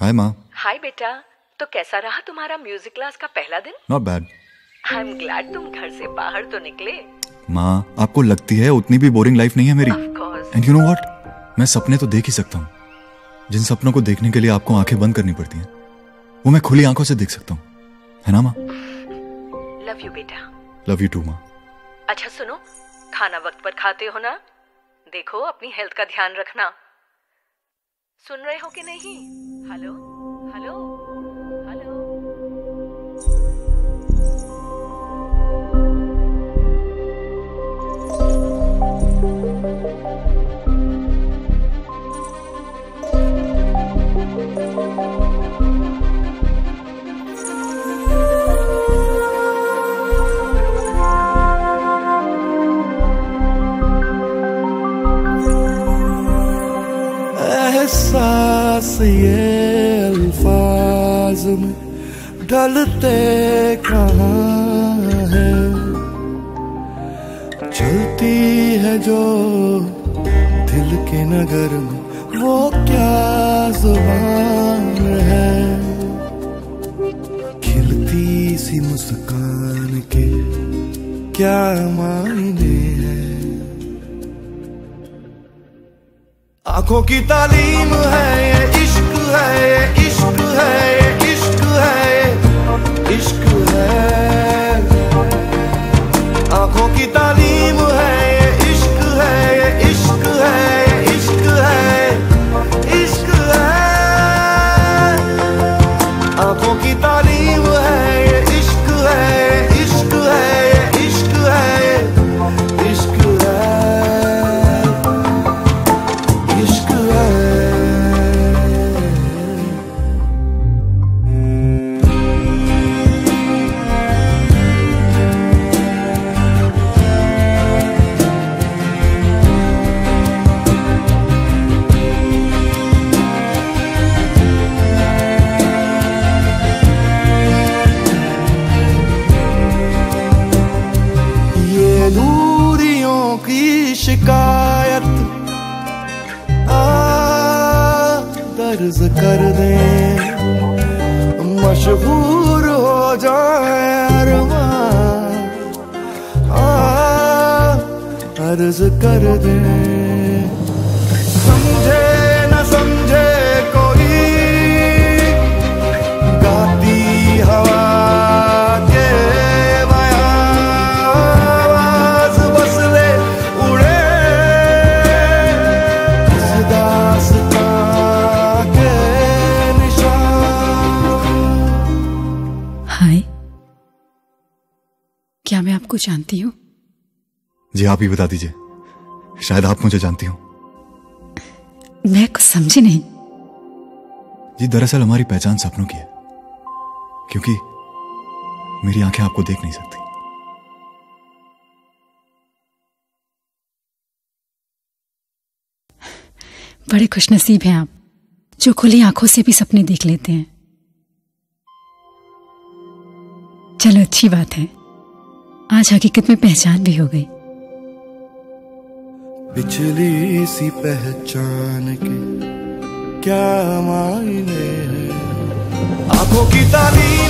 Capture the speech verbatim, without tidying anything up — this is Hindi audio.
हाय माँ। हाय बेटा, तो कैसा रहा तुम्हारा म्यूजिक क्लास का पहला दिन? Not bad. I am glad तुम घर से बाहर तो निकले। माँ, आपको लगती है उतनी भी बोरिंग लाइफ नहीं है मेरी। Of course. And you know what, मैं सपने तो देख ही सकता हूँ। जिन सपनों को देखने के लिए आपको आंखें बंद करनी पड़ती हैं, वो मैं खुली आंखों से देख सकता हूँ, है ना माँ? लव यू बेटा। लव यू टू माँ। अच्छा सुनो, खाना वक्त पर खाते हो ना? देखो अपनी हेल्थ का ध्यान रखना। सुन रहे हो कि नहीं? Hello hello hello. एहसास ये अल्फाज में ढलते कहाँ है, चलती है जो दिल के नगर में वो क्या जुबान है, खिलती सी मुस्कान के क्या मायने हैं। आंखों की तालीम है ये इश्क है, ये इश्क है, ये इश्क है, ये इश्क है। आंखों की तालीम है ये इश्क है, ये इश्क है, ये इश्क है, इश्क है। आंखों की तालीम है ये इश्क है, इश्क है, इश्क है, इश्क है। दूरियों की शिकायत आ दर्ज कर दे, मशहूर हो जाए अरमान आ अर्ज कर दे। समझे न समझे कोई गाती हवा के क्या मैं आपको जानती हूँ? जी आप ही बता दीजिए, शायद आप मुझे जानती हो। मैं कुछ समझी नहीं। जी दरअसल हमारी पहचान सपनों की है, क्योंकि मेरी आंखें आपको देख नहीं सकती। बड़े खुशनसीब हैं आप, जो खुली आंखों से भी सपने देख लेते हैं। चलो अच्छी बात है, आज हकीकत में पहचान भी हो गई। पिछली सी पहचान के क्या मायने हैं। आंखों की तालीम